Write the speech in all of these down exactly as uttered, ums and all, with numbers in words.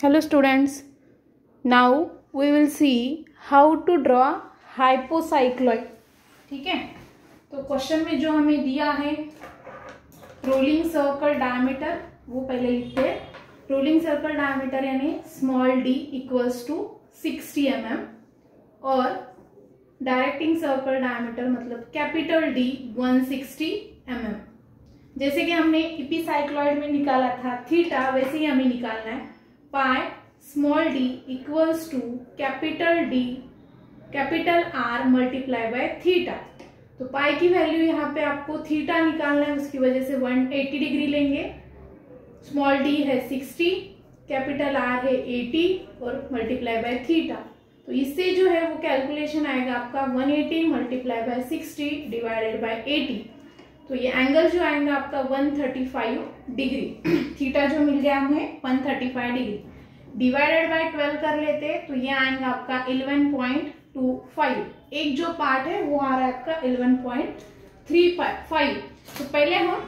Hello students, now we will see how to draw hypocycloid. ठीक है, तो question में जो हमें दिया है रोलिंग सर्कल डायमीटर वो पहले लिखते हैं. रोलिंग सर्कल डायमीटर यानी small D equals to sixty M M और डायरेक्टिंग सर्कल डायमीटर मतलब capital D one sixty M M. जैसे कि हमने इपीसाइक्लॉइड में निकाला था थीटा, वैसे ही हमें निकालना है pi small D equals to capital D capital R multiply by theta. तो पाई की वैल्यू यहाँ पे आपको थीटा निकालना है, उसकी वजह से वन एटी डिग्री लेंगे. स्मॉल डी है सिक्सटी, कैपिटल आर है एटी और मल्टीप्लाई बाय थीटा. तो इससे जो है वो कैलकुलेशन आएगा आपका one eighty multiply by sixty divided by eighty. तो ये एंगल जो आएगा आपका one thirty five degree. Theta जो मिल गया हमें one thirty five degree divided by twelve कर लेते तो ये आएगा आपका इलेवन पॉइंट टू फाइव. एक जो पार्ट है वो आ रहा है आपका इलेवन पॉइंट थ्री फाइव. तो पहले हम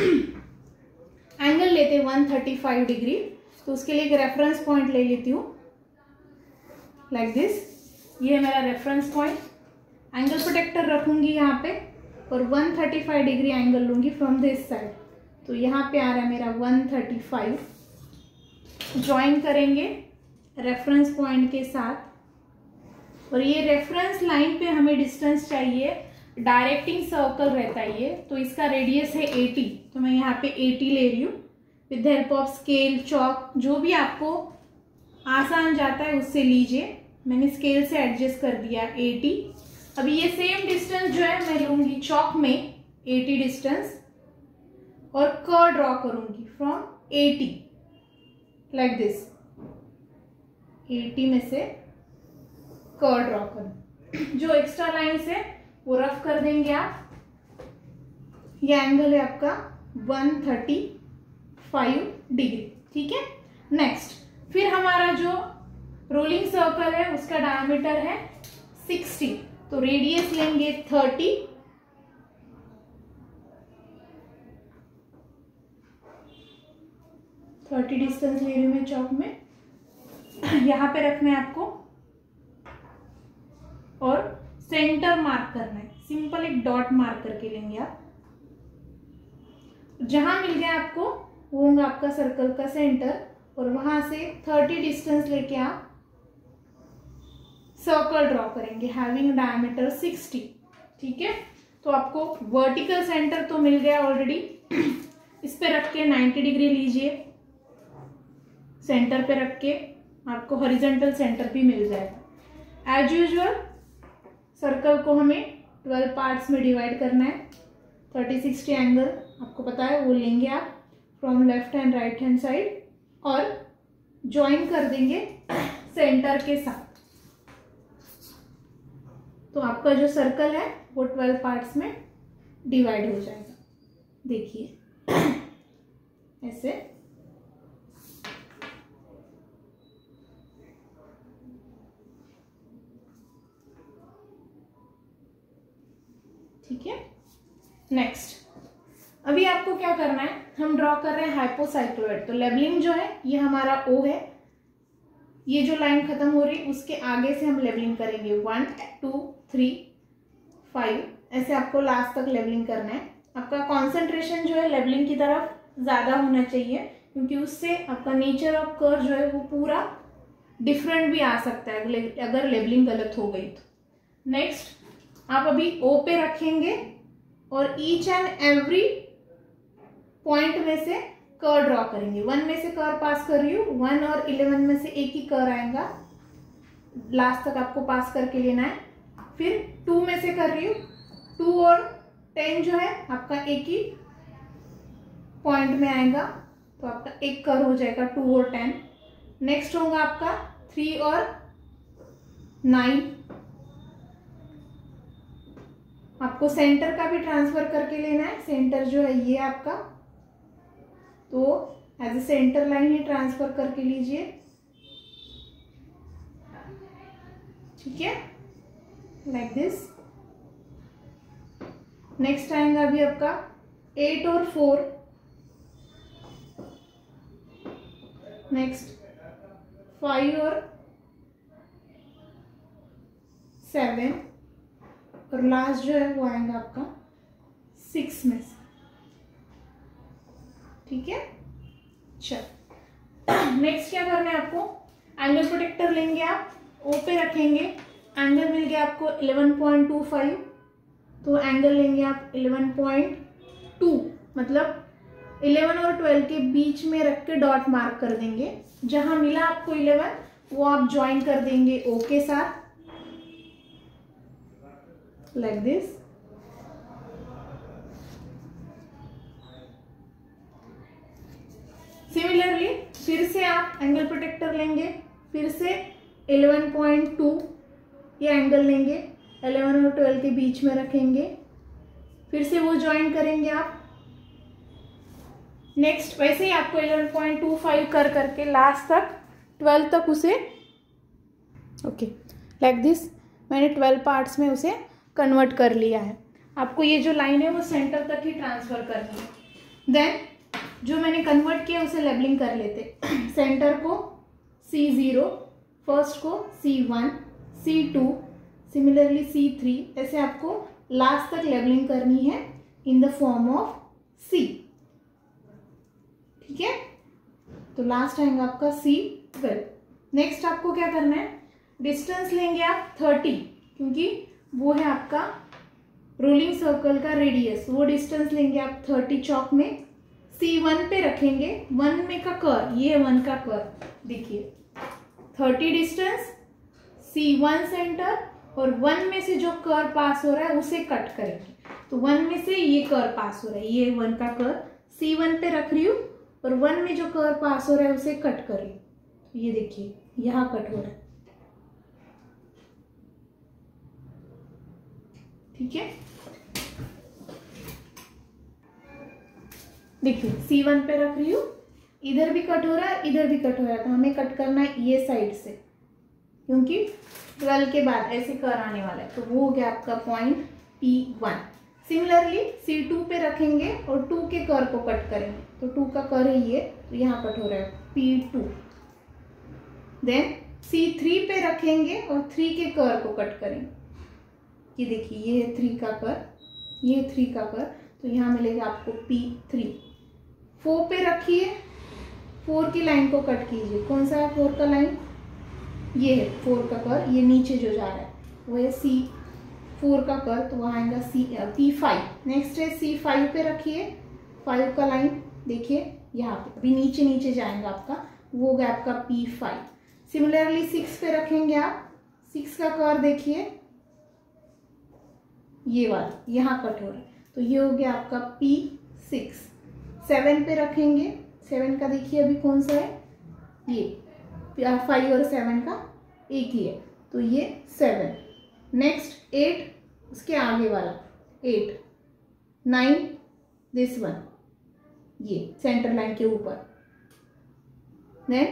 एंगल लेते वन थर्टी फाइव डिग्री. तो उसके लिए एक रेफरेंस पॉइंट ले लेती हूँ लाइक दिस. ये है मेरा रेफरेंस पॉइंट. एंगल प्रोटेक्टर रखूंगी यहाँ पे और one thirty five degree angle लूंगी फ्रॉम दिस साइड. तो यहाँ पे आ रहा है मेरा वन थर्टी फाइव. ज्वाइन करेंगे रेफरेंस पॉइंट के साथ और ये रेफरेंस लाइन पे हमें डिस्टेंस चाहिए. डायरेक्टिंग सर्कल रहता है ये, तो इसका रेडियस है एटी. तो मैं यहाँ पे एटी ले रही हूँ with the help of scale chalk. जो भी आपको आसान जाता है उससे लीजिए. मैंने स्केल से एडजस्ट कर दिया एटी. अभी ये सेम डिस्टेंस जो है मैं लूंगी चॉक में एटी डिस्टेंस और कर्व ड्रॉ करूंगी from eighty like this. Eighty में से कर्व ड्रॉ करूं. जो एक्स्ट्रा लाइंस है वो रफ कर देंगे आप. ये एंगल है आपका वन थर्टी फाइव डिग्री. ठीक है. नेक्स्ट फिर हमारा जो रोलिंग सर्कल है उसका डायमीटर है सिक्सटी. तो रेडियस लेंगे थर्टी. थर्टी डिस्टेंस ले रही हूँ मैं चौक में. यहां पे रखना है आपको और सेंटर मार्क करना है. सिंपल एक डॉट मार्क करके लेंगे आप. जहां मिल गया आपको वो होगा आपका सर्कल का सेंटर और वहां से थर्टी डिस्टेंस लेके आप सर्कल ड्रॉ करेंगे हैविंग डायमीटर सिक्सटी. ठीक है. तो आपको वर्टिकल सेंटर तो मिल गया ऑलरेडी. इस पे रख के नाइंटी डिग्री लीजिए. सेंटर पे रख के आपको हॉरिजॉन्टल सेंटर भी मिल जाएगा. एज यूजुअल सर्कल को हमें ट्वेल्व पार्ट्स में डिवाइड करना है. थर्टी सिक्सटी एंगल आपको पता है वो लेंगे आप from left and right hand side और ज्वाइन कर देंगे सेंटर के साथ. तो आपका जो सर्कल है वो ट्वेल्व पार्ट्स में डिवाइड हो जाएगा. देखिए ऐसे. ठीक है. नेक्स्ट अभी आपको क्या करना है, हम ड्रॉ कर रहे हैं हाइपोसाइक्लॉइड. तो लेबलिंग जो है ये हमारा ओ है. ये जो लाइन खत्म हो रही है उसके आगे से हम लेबलिंग करेंगे. वन टू थ्री फाइव ऐसे आपको लास्ट तक लेबलिंग करना है. आपका कंसंट्रेशन जो है लेबलिंग की तरफ ज़्यादा होना चाहिए क्योंकि उससे आपका नेचर ऑफ कर्व जो है वो पूरा डिफरेंट भी आ सकता है अगर लेबलिंग गलत हो गई तो. नेक्स्ट आप अभी ओ पे रखेंगे और ईच एंड एवरी पॉइंट में से कर्व ड्रॉ करेंगे. वन में से कर्व पास कर रही हूँ. वन और इलेवन में से एक ही कर्व आएगा. लास्ट तक आपको पास करके लेना है. फिर टू में से कर रही हूँ. टू और टेन जो है आपका एक ही पॉइंट में आएगा. तो आपका एक कर्व हो जाएगा टू और टेन. नेक्स्ट होगा आपका थ्री और नाइन. आपको सेंटर का भी ट्रांसफर करके लेना है. सेंटर जो है ये आपका, तो एज ए सेंटर लाइन ही ट्रांसफर करके लीजिए. ठीक है लाइक दिस. नेक्स्ट आएगा अभी आपका एट और फोर. नेक्स्ट फाइव और सेवन, और लास्ट जो है वो आएगा आपका सिक्स में से। ठीक है, चल नेक्स्ट क्या करना है आपको, एंगल प्रोटेक्टर लेंगे आप, ओ पे रखेंगे, एंगल मिल गया आपको इलेवन पॉइंट टू फाइव, तो एंगल लेंगे आप इलेवन पॉइंट टू, मतलब इलेवन और ट्वेल्व के बीच में रख के डॉट मार्क कर देंगे। जहां मिला आपको इलेवन वो आप ज्वाइन कर देंगे ओ के साथ, लाइक दिस। सिमिलरली फिर से आप एंगल प्रोटेक्टर लेंगे, फिर से इलेवन पॉइंट टू ये एंगल लेंगे, इलेवन और ट्वेल्व के बीच में रखेंगे, फिर से वो ज्वाइन करेंगे आप। नेक्स्ट वैसे ही आपको इलेवन पॉइंट टू फाइव कर करके लास्ट तक ट्वेल्व तक उसे, ओके लाइक दिस, मैंने ट्वेल्व पार्ट्स में उसे कन्वर्ट कर लिया है। आपको ये जो लाइन है वो सेंटर तक ही ट्रांसफर करनी है। देन जो मैंने कन्वर्ट किया उसे लेबलिंग कर लेते। सेंटर को सी ज़ीरो, फर्स्ट को C one, C two, similarly C three, ऐसे आपको लास्ट तक लेबलिंग करनी है in the form of C. ठीक है, तो लास्ट आएगा आपका सी ट्वेल्व। नेक्स्ट आपको क्या करना है, डिस्टेंस लेंगे आप थर्टी, क्योंकि वो है आपका रोलिंग सर्कल का रेडियस, वो डिस्टेंस लेंगे आप थर्टी चौक में, सी वन पे रखेंगे, वन में का कर, ये वन का कर देखिए, thirty distance, C one centre, और वन में से जो कर पास हो रहा है उसे कट करेंगे। तो वन में से ये कर पास हो रहा है, ये वन का कर सी वन पे रख रही हूँ, और वन में जो कर पास हो रहा है उसे कट कर रही हूँ। ये देखिए यहाँ कट हो रहा है। ठीक है, देखिए सी वन पे रख रही हूँ, इधर भी कट हो रहा है, इधर भी कट हो रहा है, तो हमें कट करना है ये साइड से, क्योंकि ट्वेल्व के बाद ऐसे कर आने वाला है। तो वो हो गया आपका point P one. Similarly C two पे रखेंगे और टू के कर को कट करेंगे, तो टू का कर है ये, तो यहाँ कट हो रहा है P two. Then C three पे रखेंगे और थ्री के कर को कट करेंगे, ये देखिए ये है थ्री का कर, ये थ्री का कर, तो यहाँ मिलेगा आपको पी थ्री। फोर पे रखिए, फोर की लाइन को कट कीजिए, कौन सा है फोर का लाइन, ये है फोर का कर, ये नीचे जो जा रहा है वो है सी फोर का कर, तो वहाँ आएगा सी पी फाइव। नेक्स्ट है सी फाइव पे रखिए, फाइव का लाइन देखिए यहाँ पे अभी नीचे नीचे जाएगा आपका, वो हो गया आपका पी फाइव। सिमिलरली सिक्स पे रखेंगे आप, सिक्स का कर देखिए ये वाला यहाँ कट हो रहा है, तो ये हो गया आपका पी सिक्स। सेवन पे रखेंगे, सेवन का देखिए अभी कौन सा है, ये फाइव और सेवन का एक ही है, तो ये सेवन। नेक्स्ट एट, उसके आगे वाला एट, नाइन दिस वन, ये सेंटर लाइन के ऊपर। Then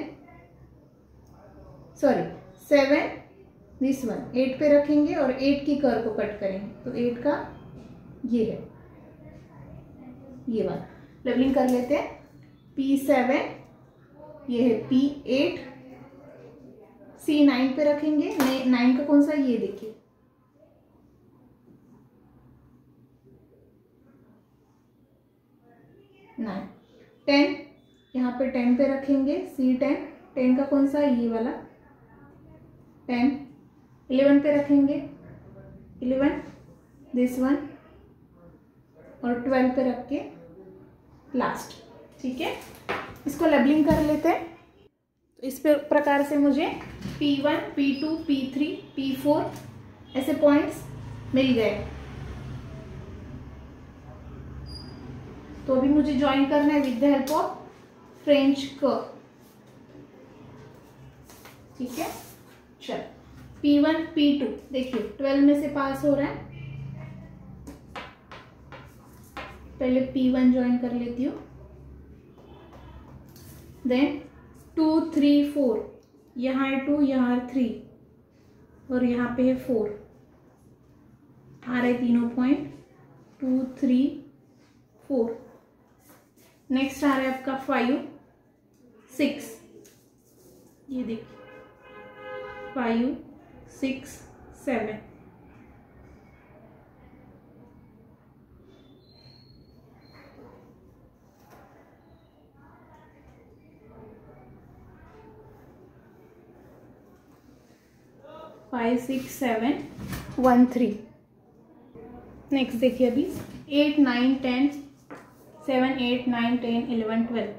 sorry seven this one, eight पे रखेंगे और एट की कर को कट करेंगे, तो एट का ये है ये वाला, लेबलिंग कर लेते हैं। पी सेवन, ये है पी एट, सी नाइन पे रखेंगे, नाइन का कौन सा, ये देखिए नाइन। टेन, यहाँ पे टेन पे रखेंगे, सी टेन, टेन का कौन सा, ये वाला टेन। इलेवन पे रखेंगे, इलेवन दिस वन, और ट्वेल्व पे रख के लास्ट। ठीक है, इसको लेबलिंग कर लेते हैं। तो इस प्रकार से मुझे P one, P two, P three, P four ऐसे पॉइंट्स मिल गए। तो अभी मुझे ज्वाइन करना है with the help of French curve. ठीक है, चल पी वन, पी टू देखिए ट्वेल्व में से पास हो रहा है, पहले पी वन ज्वाइन कर लेती हूँ। देन टू, थ्री, फोर, यहाँ है टू, यहाँ है थ्री, और यहाँ पे है फोर, आ रहे तीनों point two, three, four. Next आ रहा है आपका फाइव, सिक्स, ये देखिए five six seven. Five six seven one three. Next देखिए अभी eight nine ten, seven eight nine ten eleven twelve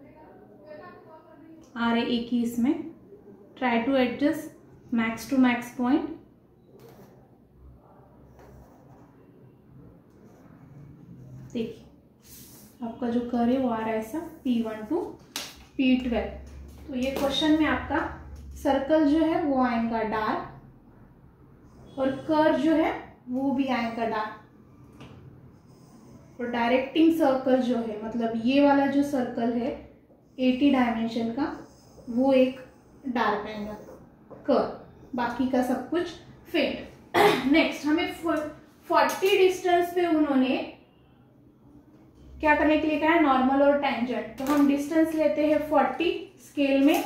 आ रहे एक ही इसमें। Try to adjust max to max point. देखिए आपका जो कर है वो आ रहा है ऐसा P one two P twelve. तो ये क्वेश्चन में आपका सर्कल जो है वो आएगा डार्क और कर जो है वो भी आएगा डार्क। और डायरेक्टिंग सर्कल जो है मतलब ये वाला जो सर्कल है एटी डायमेंशन का वो एक डार्क आएगा कर, बाकी का सब कुछ फेड। नेक्स्ट हमें फोर्टी डिस्टेंस पे उन्होंने क्या करने के लिए कहा है, नॉर्मल और टेंजेंट। तो हम डिस्टेंस लेते हैं फोर्टी स्केल में।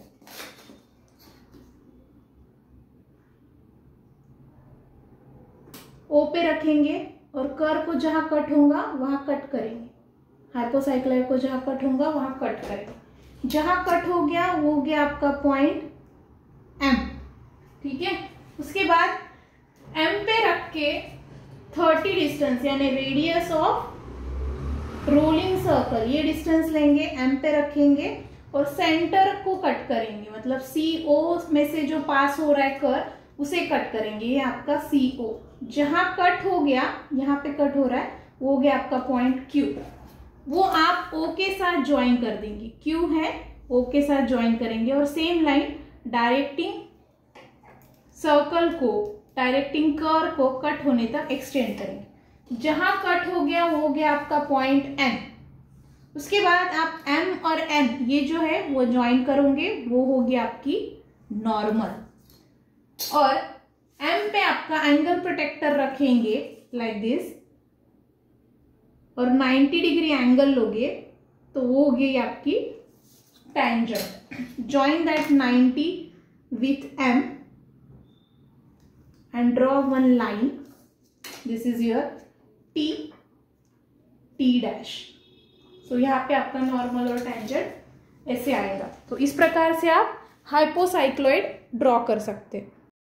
ओ पे रखेंगे और कर को जहां कट होगा वहां कट करेंगे। हाइपोसाइक्लॉइड को जहां कट होगा वहां कट करेंगे। जहां कट हो गया वो हो गया आपका पॉइंट एम। ठीक है, उसके बाद एम पे रख के थर्टी डिस्टेंस यानी रेडियस ऑफ रोलिंग सर्कल ये डिस्टेंस लेंगे, एम पे रखेंगे और सेंटर को कट करेंगे। मतलब सी ओ में से जो पास हो रहा है कर उसे कट करेंगे। ये आपका सी ओ जहां कट हो गया, यहाँ पे कट हो रहा है वो हो गया आपका पॉइंट क्यू। वो आप ओ के साथ ज्वाइन कर देंगे। क्यू है ओ के साथ ज्वाइन करेंगे और सेम लाइन डायरेक्टिंग सर्कल को डायरेक्टिंग कर को कट होने तक एक्सटेंड करेंगे। जहां कट हो गया वो हो गया आपका पॉइंट एम। उसके बाद आप एम और एन ये जो है वो ज्वाइन करोगे, वो होगी आपकी नॉर्मल। और एम पे आपका एंगल प्रोटेक्टर रखेंगे लाइक दिस और नाइंटी डिग्री एंगल लोगे तो वो होगी आपकी tangent. Join that ninety with M and draw one line. This is your T T dash. तो यहाँ पे आपका नॉर्मल और टेंजेंट ऐसे आएगा। तो इस प्रकार से आप हाइपोसाइक्लॉइड ड्रॉ कर सकते हैं।